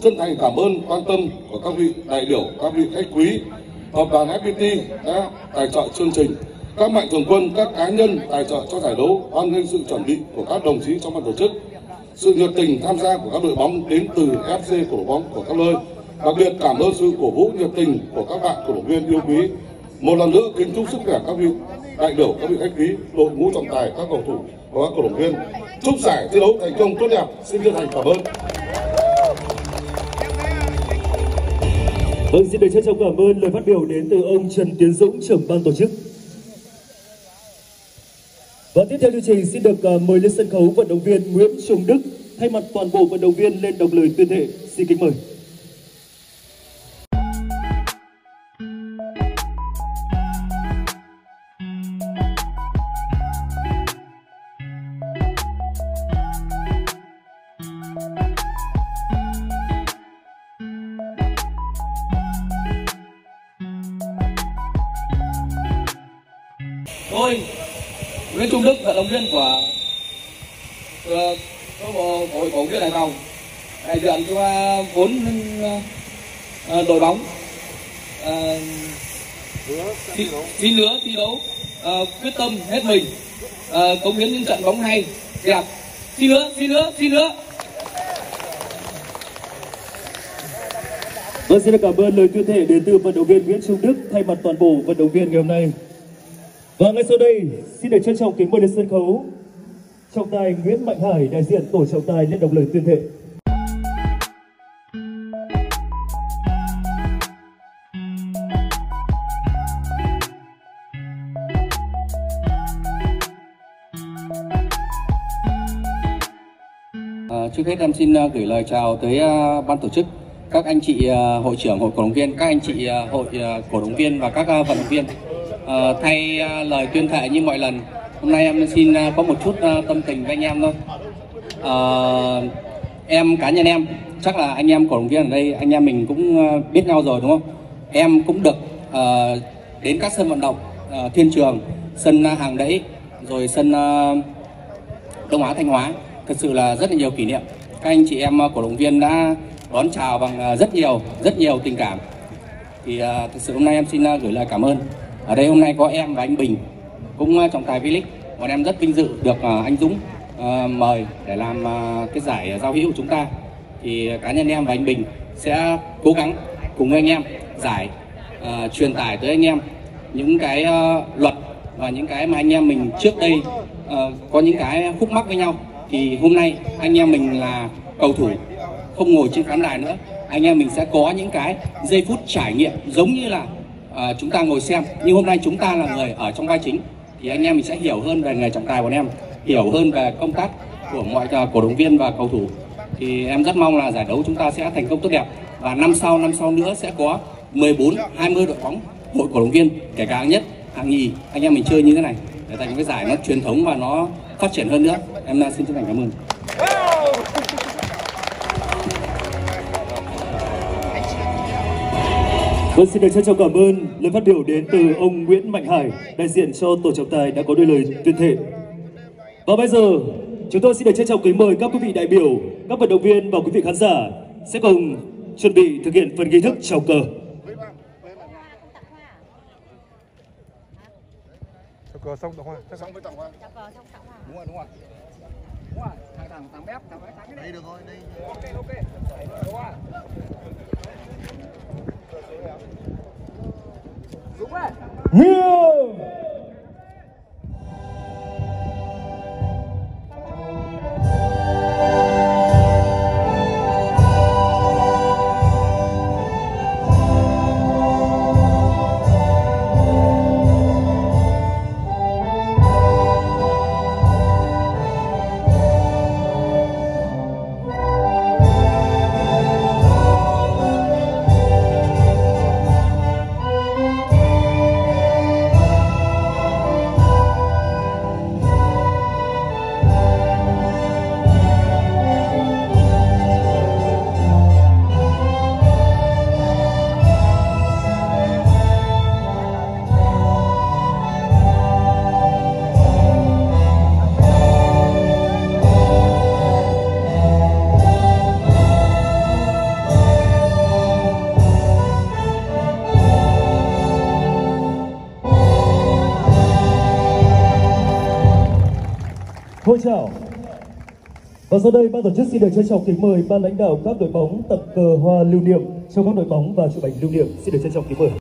chân thành cảm ơn quan tâm của các vị đại biểu, các vị khách quý. Tập đoàn FPT đã tài trợ chương trình, các mạnh thường quân, các cá nhân tài trợ cho giải đấu, hoan nghênh sự chuẩn bị của các đồng chí trong ban tổ chức, sự nhiệt tình tham gia của các đội bóng đến từ FC cổ động bóng của các nơi. Đặc biệt cảm ơn sự cổ vũ nhiệt tình của các bạn cổ động viên yêu quý. Một lần nữa kính chúc sức khỏe các vị đại biểu, các vị khách quý, đội ngũ trọng tài, các cầu thủ và các cổ động viên. Chúc giải thi đấu thành công tốt đẹp. Xin chân thành cảm ơn. Vâng, xin được trân trọng cảm ơn lời phát biểu đến từ ông Trần Tiến Dũng, trưởng ban tổ chức. Và tiếp theo chương trình xin được mời lên sân khấu vận động viên Nguyễn Trung Đức thay mặt toàn bộ vận động viên lên đọc lời tuyên thệ. Xin kính mời. Tôi Nguyễn Trung Đức, vận động viên của hội cổ viên Hải Phòng, đại diện cho 4 đội bóng thi lứa thi đấu, quyết tâm hết mình, cống hiến những trận bóng hay đẹp. Thi lứa. Vâng, xin cảm ơn lời tuyên thệ đến từ vận động viên Nguyễn Trung Đức thay mặt toàn bộ vận động viên ngày hôm nay. Và ngay sau đây, xin được trân trọng kính mời lên sân khấu trọng tài Nguyễn Mạnh Hải, đại diện tổ trọng tài lên đọc lời tuyên thệ. Trước hết em xin gửi lời chào tới ban tổ chức, các anh chị hội trưởng hội cổ động viên, các anh chị hội cổ động viên và các vận động viên. Thay lời tuyên thệ như mọi lần, hôm nay em xin có một chút tâm tình với anh em thôi. Cá nhân em, chắc là anh em cổ động viên ở đây, anh em mình cũng biết nhau rồi đúng không? Em cũng được đến các sân vận động, Thiên Trường, sân Hàng Đẫy, rồi sân Đông Á Thanh Hóa. Thật sự là rất là nhiều kỷ niệm. Các anh chị em cổ động viên đã đón chào bằng rất nhiều tình cảm. Thì thật sự hôm nay em xin gửi lời cảm ơn. Ở đây hôm nay có em và anh Bình, cũng trọng tài V-League. Bọn em rất vinh dự được anh Dũng mời để làm cái giải giao hữu của chúng ta. Thì cá nhân em và anh Bình sẽ cố gắng cùng với anh em giải truyền tải tới anh em những cái luật và những cái mà anh em mình trước đây có những cái khúc mắc với nhau. Thì hôm nay anh em mình là cầu thủ, không ngồi trên khán đài nữa, anh em mình sẽ có những cái giây phút trải nghiệm giống như là chúng ta ngồi xem, nhưng hôm nay chúng ta là người ở trong vai chính. Thì anh em mình sẽ hiểu hơn về nghề trọng tài của bọn em, hiểu hơn về công tác của mọi cổ động viên và cầu thủ. Thì em rất mong là giải đấu chúng ta sẽ thành công tốt đẹp. Và năm sau nữa sẽ có 14, 20 đội bóng hội cổ động viên, kể cả hạng nhất, hạng nhì, anh em mình chơi như thế này để thành cái giải nó truyền thống và nó phát triển hơn nữa. Em xin chân thành cảm ơn. Vâng, xin được trân trọng cảm ơn lời phát biểu đến từ ông Nguyễn Mạnh Hải, đại diện cho tổ trọng tài đã có đôi lời tuyên thệ. Và bây giờ chúng tôi xin được trân trọng kính mời các quý vị đại biểu, các vận động viên và quý vị khán giả sẽ cùng chuẩn bị thực hiện phần nghi thức chào cờ. Chào cờ xong tặng hoa. Xong với tặng hoa. Chào cờ xong tặng hoa. Đúng rồi. Đúng rồi. Thằng bếp, thằng cái đây được rồi, đây. Ok. Đúng rồi. Dũng ơi. Nhiều. Hội chào. Và sau đây ban tổ chức xin được trân trọng kính mời ban lãnh đạo các đội bóng tặng cờ hoa lưu niệm cho các đội bóng và chụp ảnh lưu niệm. Xin được trân trọng kính mời.